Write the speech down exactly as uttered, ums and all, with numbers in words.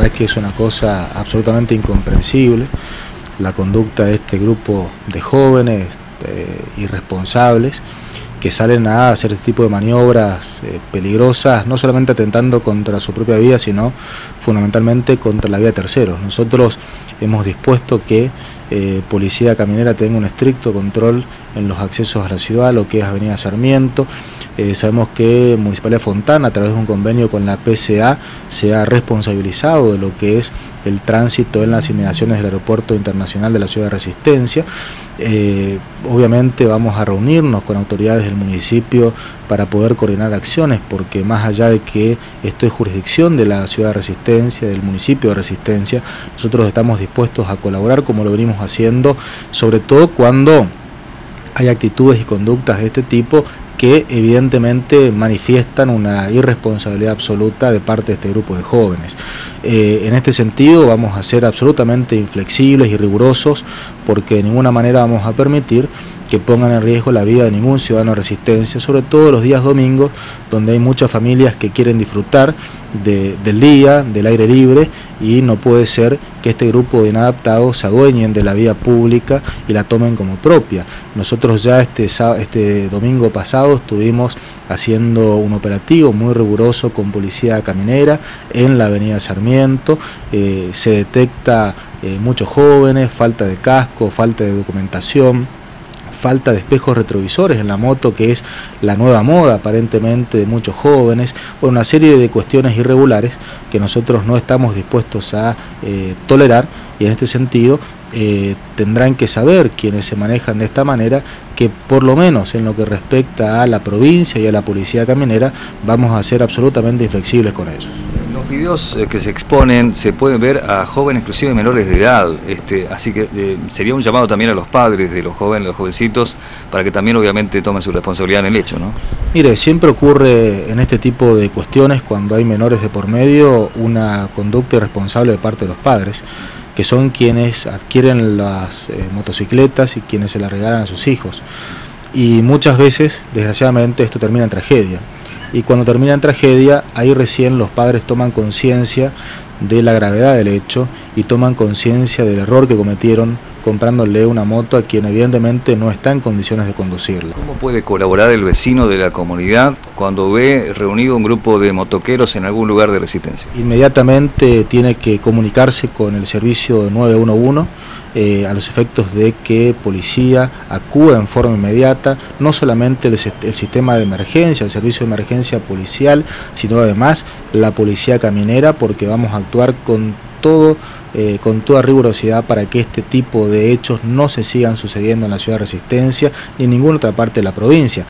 verdad es que es una cosa absolutamente incomprensible la conducta de este grupo de jóvenes eh, irresponsables que salen a hacer este tipo de maniobras eh, peligrosas, no solamente atentando contra su propia vida, sino fundamentalmente contra la vida de terceros. Nosotros hemos dispuesto que eh, Policía Caminera tenga un estricto control en los accesos a la ciudad, lo que es Avenida Sarmiento. Eh, sabemos que Municipalidad de Fontana, a través de un convenio con la P C A, se ha responsabilizado de lo que es el tránsito en las inmediaciones del Aeropuerto Internacional de la Ciudad de Resistencia. Eh, obviamente vamos a reunirnos con autoridades del municipio para poder coordinar acciones, porque más allá de que esto es jurisdicción de la Ciudad de Resistencia, del municipio de Resistencia, nosotros estamos dispuestos a colaborar como lo venimos haciendo, sobre todo cuando hay actitudes y conductas de este tipo que evidentemente manifiestan una irresponsabilidad absoluta de parte de este grupo de jóvenes. Eh, en este sentido vamos a ser absolutamente inflexibles y rigurosos, porque de ninguna manera vamos a permitir que pongan en riesgo la vida de ningún ciudadano de Resistencia, sobre todo los días domingos, donde hay muchas familias que quieren disfrutar de, del día, del aire libre, y no puede ser que este grupo de inadaptados se adueñen de la vía pública y la tomen como propia. Nosotros ya este, este domingo pasado estuvimos haciendo un operativo muy riguroso con Policía Caminera en la Avenida Sarmiento. Eh, se detecta eh, muchos jóvenes, falta de casco, falta de documentación, falta de espejos retrovisores en la moto, que es la nueva moda aparentemente de muchos jóvenes, por una serie de cuestiones irregulares que nosotros no estamos dispuestos a eh, tolerar, y en este sentido eh, tendrán que saber quienes se manejan de esta manera que por lo menos en lo que respecta a la provincia y a la Policía Caminera vamos a ser absolutamente inflexibles con ellos. Los videos que se exponen se pueden ver a jóvenes, inclusive menores de edad, este, así que eh, sería un llamado también a los padres de los jóvenes, los jovencitos, para que también obviamente tomen su responsabilidad en el hecho, ¿no? Mire, siempre ocurre en este tipo de cuestiones, cuando hay menores de por medio, una conducta irresponsable de parte de los padres, que son quienes adquieren las eh, motocicletas y quienes se las regalan a sus hijos. Y muchas veces, desgraciadamente, esto termina en tragedia. Y cuando termina en tragedia, ahí recién los padres toman conciencia de la gravedad del hecho y toman conciencia del error que cometieron comprándole una moto a quien evidentemente no está en condiciones de conducirla. ¿Cómo puede colaborar el vecino de la comunidad cuando ve reunido un grupo de motoqueros en algún lugar de Resistencia? Inmediatamente tiene que comunicarse con el servicio nueve uno uno, eh, a los efectos de que policía acuda en forma inmediata, no solamente el, el sistema de emergencia, el servicio de emergencia policial, sino además la Policía Caminera, porque vamos a actuar con todo Eh, con toda rigurosidad para que este tipo de hechos no se sigan sucediendo en la Ciudad de Resistencia ni en ninguna otra parte de la provincia.